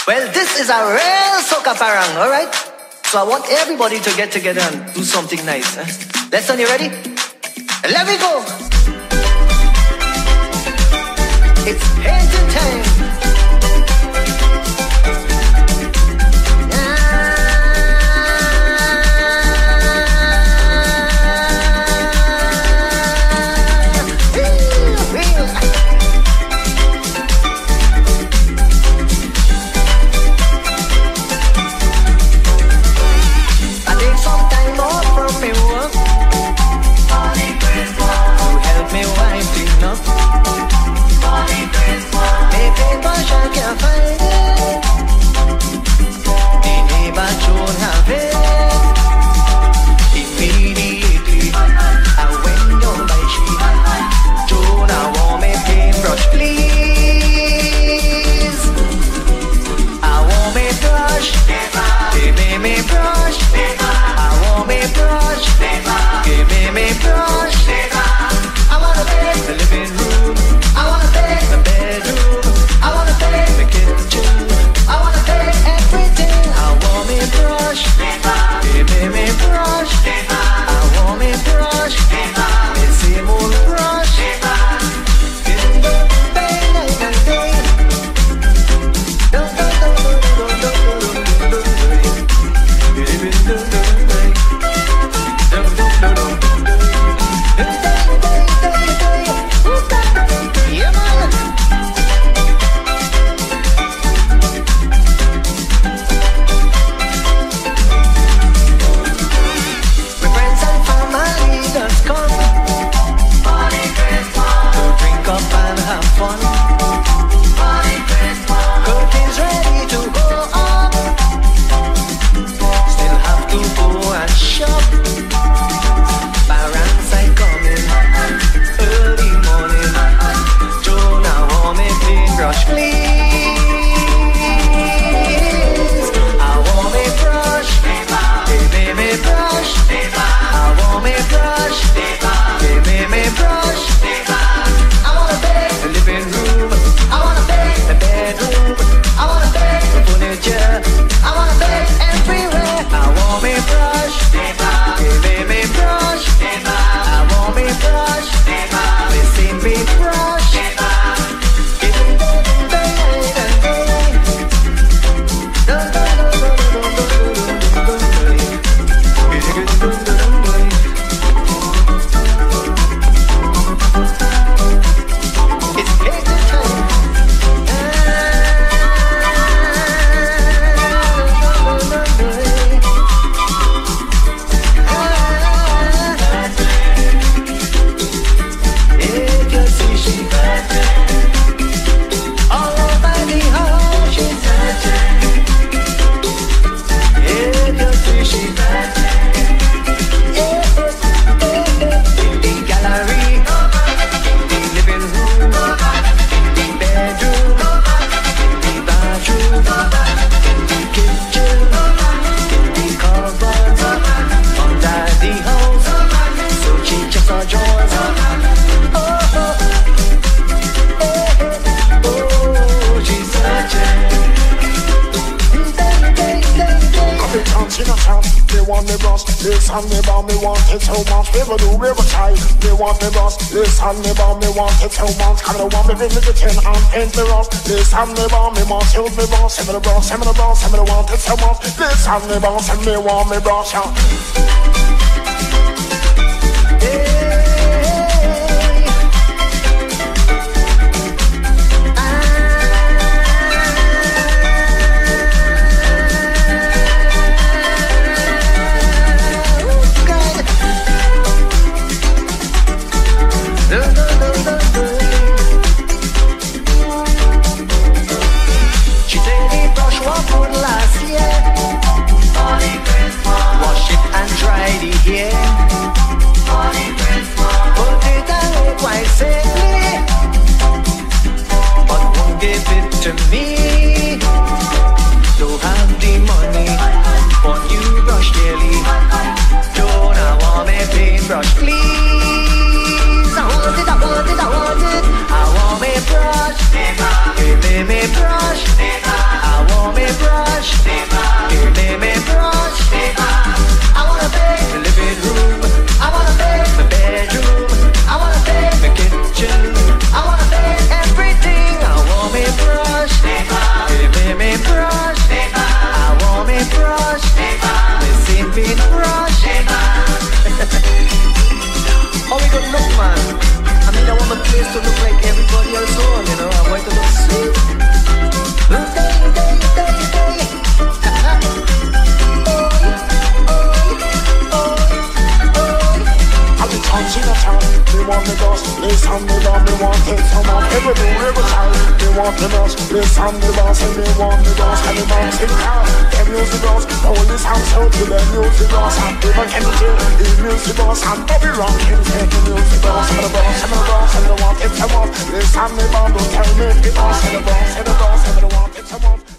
Well, this is a real soca parang, alright? So I want everybody to get together and do something nice. Lesson, you ready? Let me go! It's painting time! Listen me about me want it so much. People do Rebassed. They want me bust. Listen me about me want it so much. Come on, want me bring me the 10 and paint me rough. Listen me about me want hold me boss. Send me the boss, send me the boss, send me the want it so much. Listen me about send me want me boss. brush. Give me brush. I want me listen the boss, and me want the boss, and the boss in the car. Them use the boss, police hands out to them use the boss, and even can you tell, he use the boss, and Bobby Rock can take him use the boss, and the boss, and the boss, and the want it's a want. Listen the boss, don't tell me the boss, and the boss, and the boss, and the want it's a want.